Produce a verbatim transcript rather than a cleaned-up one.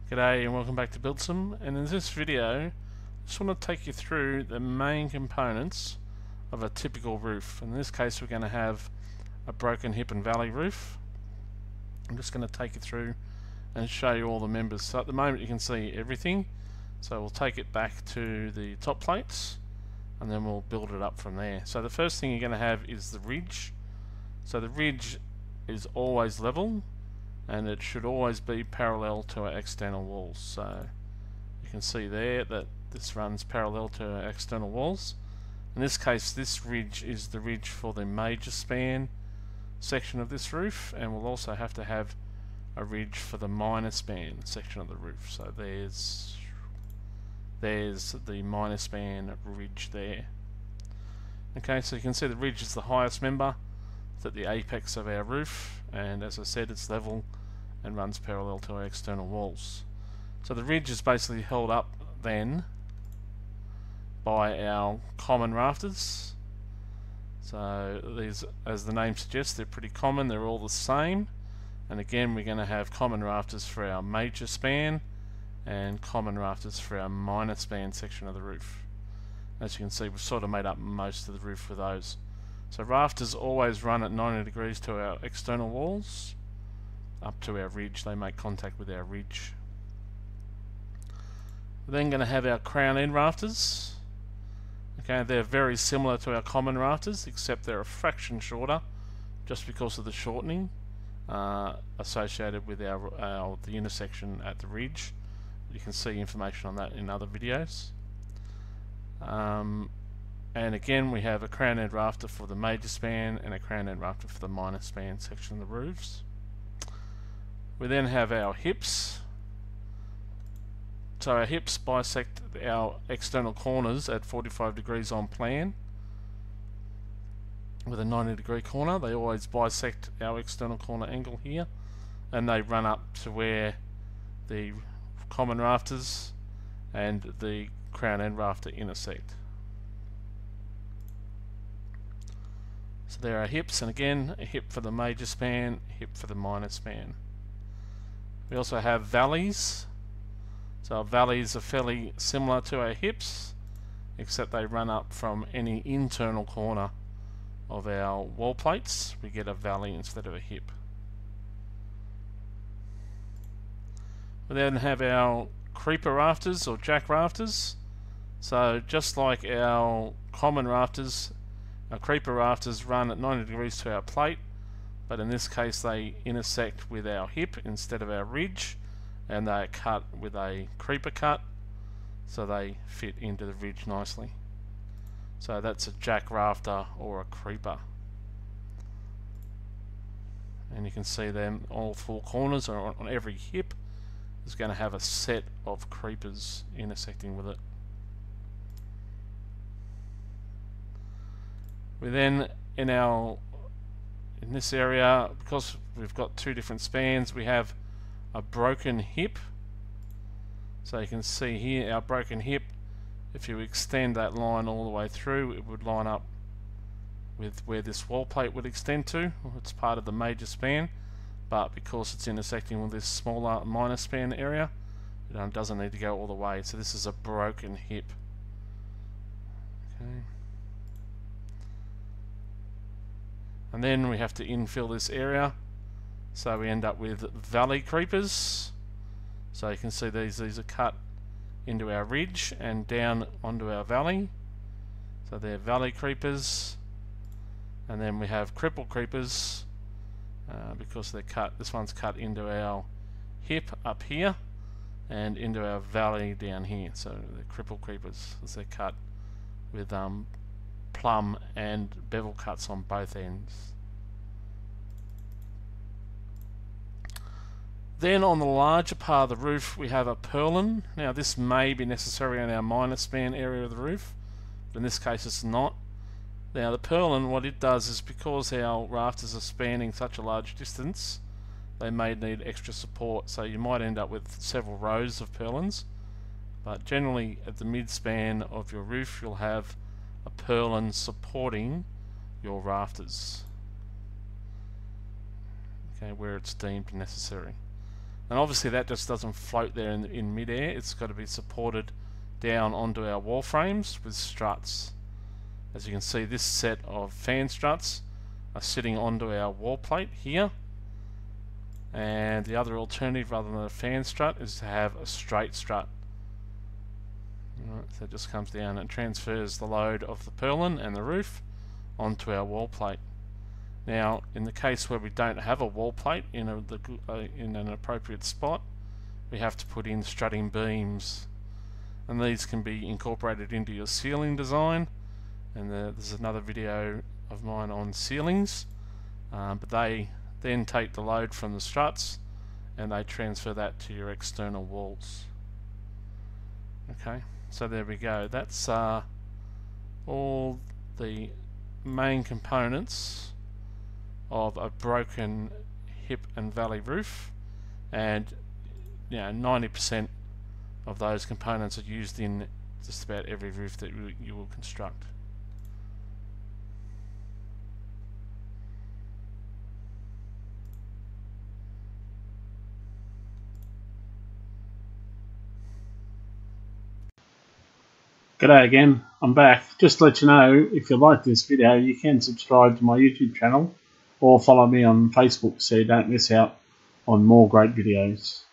G'day and welcome back to Buildsum, and in this video I just want to take you through the main components of a typical roof. In this case we're going to have a broken hip and valley roof. I'm just going to take you through and show you all the members. So at the moment you can see everything, so we'll take it back to the top plates and then we'll build it up from there. So the first thing you're going to have is the ridge. So the ridge is always level and it should always be parallel to our external walls. So you can see there that this runs parallel to our external walls. In this case this ridge is the ridge for the major span section of this roof, and we'll also have to have a ridge for the minor span section of the roof. So there's there's the minor span ridge there. Okay, so you can see the ridge is the highest member. It's at the apex of our roof, and as I said it's level and runs parallel to our external walls. So the ridge is basically held up then by our common rafters. So these, as the name suggests, they're pretty common, they're all the same, and again we're going to have common rafters for our major span and common rafters for our minor span section of the roof. As you can see, we've sort of made up most of the roof with those. So rafters always run at ninety degrees to our external walls, up to our ridge. They make contact with our ridge. We're then going to have our crown end rafters. Okay, they're very similar to our common rafters, except they're a fraction shorter, just because of the shortening uh, associated with our, our the intersection at the ridge. You can see information on that in other videos. Um, and again we have a crown end rafter for the major span and a crown end rafter for the minor span section of the roofs. We then have our hips. So our hips bisect our external corners at forty-five degrees on plan with a ninety degree corner. They always bisect our external corner angle here, and they run up to where the common rafters and the crown end rafter intersect. So there are hips, and again a hip for the major span, a hip for the minor span. We also have valleys. So our valleys are fairly similar to our hips, except they run up from any internal corner of our wall plates. We get a valley instead of a hip. We then have our creeper rafters or jack rafters. So just like our common rafters, our creeper rafters run at ninety degrees to our plate, but in this case they intersect with our hip instead of our ridge, and they are cut with a creeper cut, so they fit into the ridge nicely. So that's a jack rafter or a creeper. And you can see them, all four corners or on every hip is going to have a set of creepers intersecting with it. We then, in our in this area, because we've got two different spans, we have a broken hip. So you can see here our broken hip, if you extend that line all the way through, it would line up with where this wall plate would extend to. It's part of the major span, but because it's intersecting with this smaller minor span area, it doesn't need to go all the way. So this is a broken hip. Okay. And then we have to infill this area, so we end up with valley creepers. So you can see these these are cut into our ridge and down onto our valley. So they're valley creepers. And then we have cripple creepers uh, because they're cut. This one's cut into our hip up here and into our valley down here. So they're cripple creepers as they're cut with um, plumb and bevel cuts on both ends. Then on the larger part of the roof we have a purlin. Now this may be necessary on our minor span area of the roof, but in this case it's not. Now the purlin, what it does is, because our rafters are spanning such a large distance, they may need extra support, so you might end up with several rows of purlins, but generally at the mid span of your roof you'll have a purlin supporting your rafters, okay, where it's deemed necessary. And obviously that just doesn't float there in, in mid-air. It's got to be supported down onto our wall frames with struts. As you can see, this set of fan struts are sitting onto our wall plate here. And the other alternative rather than a fan strut is to have a straight strut. Right, so it just comes down and transfers the load of the purlin and the roof onto our wall plate. Now, in the case where we don't have a wall plate in, a, the, uh, in an appropriate spot, we have to put in strutting beams. And these can be incorporated into your ceiling design. And the, there's another video of mine on ceilings. Um, but they then take the load from the struts and they transfer that to your external walls. Okay, so there we go. That's uh, all the main components of a broken hip and valley roof, and you know, ninety percent of those components are used in just about every roof that you, you will construct. G'day again, I'm back. Just to let you know, if you like this video, you can subscribe to my YouTube channel or follow me on Facebook so you don't miss out on more great videos.